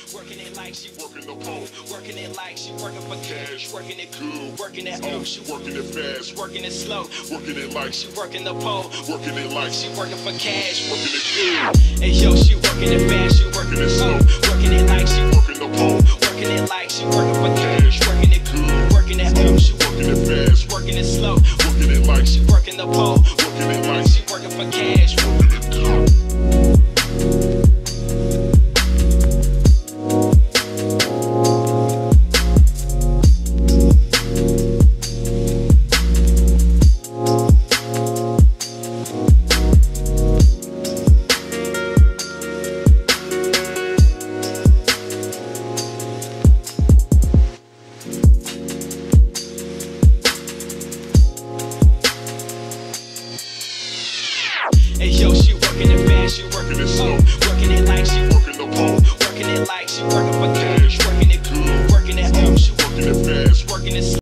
working it like she working the pole, working it like she working for cash, working it good, working it up, she working it fast, working it slow, working it like she working the pole, working it like she working for cash, working it good. And yo, she working it fast, she working it slow, working it like she working the pole, working it like she working for cash, working it good, working it up, she working it fast, working it slow, working it like she working the pole, working it like she working for cash, working it good. And yo, she working it fast, she working it slow, working it like